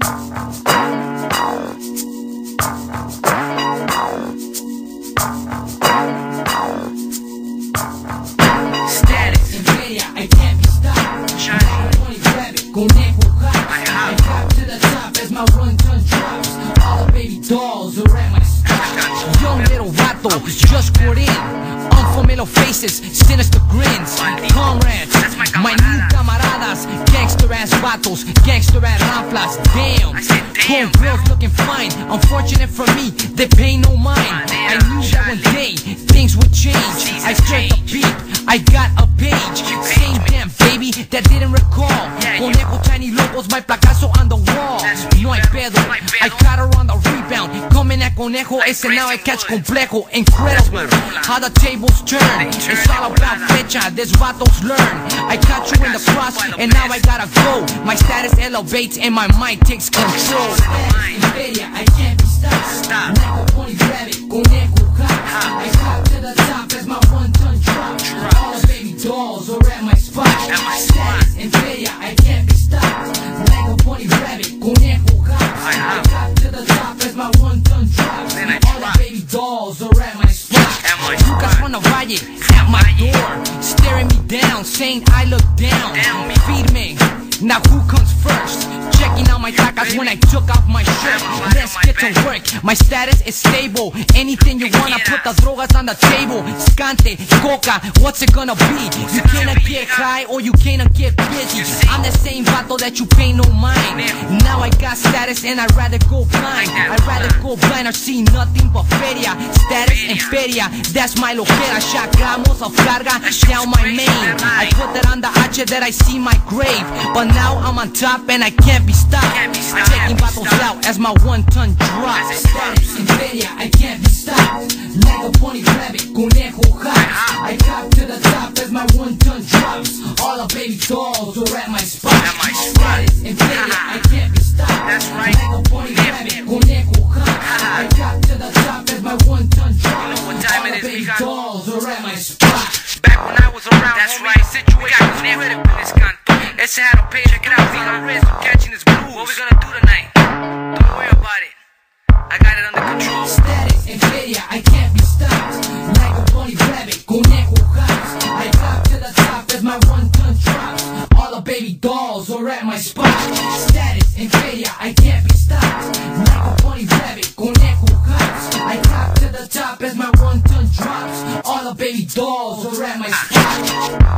Status in feria, I can't be stopped. Shiny, money grab it, conejo hot. I hop to the top as my one-ton drops. All the baby dolls are at my spot. Young little vato, just got in. Unfamiliar faces, sinister grins. Comrades, my new camaradas. Gangster ass vatos, gangster ass ramplas. Damn, home girls looking fine. Unfortunate for me, they pay no mind. I knew that one day things would change. I stirred the beat, I got a page. Same damn baby that didn't recall. Conejo tiny logos, my placazo on the wall. No hay pedo, I caught her on the rebound. Coming at Conejo, ese now I catch complejo. Incredible how the tables turn. It's all about fecha, this vatos learn. I caught you in the cross and now I gotta go. My status elevates and my mind takes control. In feria, I can't be stopped. Never pony grab it, Conejo hot. I hop to the top as my one-ton drop. All the baby dolls are at my spot. Status in feria, I can't be stopped. Never pony grab it, Conejo hot. I hop to the top as my one-ton drop. All the baby dolls are at my spot. Lucas from the Valle at my door, staring me down, saying I look down. Feed me. Now who comes first? Checking out my tacas when I took off my shirt. Let's get to work, my status is stable. Anything you wanna, put the drogas on the table. Scante, coca, what's it gonna be? You cannot get high or you cannot get busy. I'm the same vato that you pay no mind. Now I got status and I'd rather go blind. I'd rather go blind or see nothing but feria. Status and feria, that's my loquera. Shot gramos of carga down my main. I put that on the H that I see my grave. But now I'm on top and I can't be stopped. Taking bottles out as my one-ton drops. Status in feria, I can't be stopped. Like a pony grab it, Conejo hot. I hop to the top as my one-ton drops. All the baby dolls are at my spot. Status in feria, I can't be stopped. Like a pony grab it, Conejo hot. I hop to the top as my one-ton drops. All the baby dolls are at my spot. Back when I was around, that's right, situation was critical in this canto. Ese had a page, check it out, on risk of catching his blues. What we gonna do tonight? Don't worry about it, I got it under control. Status in feria, I can't be stopped. Like a pony grab it, Conejo hot. I hop to the top as my one-ton drops. All the baby dolls are at my spot. Status in feria, I can't be stopped. Like a pony grab it, Conejo hot. I hop to the top as my one-ton drops. All the baby dolls are at my spot.